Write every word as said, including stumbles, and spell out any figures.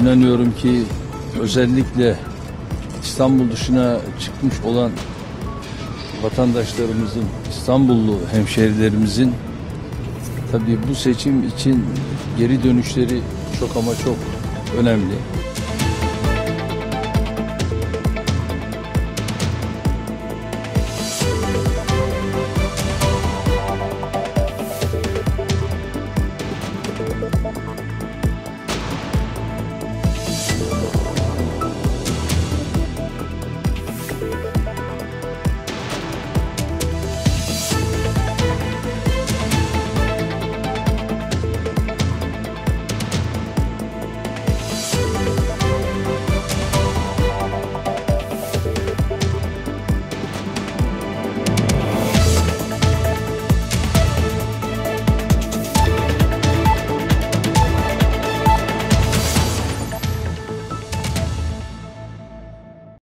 inanıyorum ki özellikle İstanbul dışına çıkmış olan vatandaşlarımızın, İstanbullu hemşehrilerimizin tabii bu seçim için geri dönüşleri çok ama çok önemli.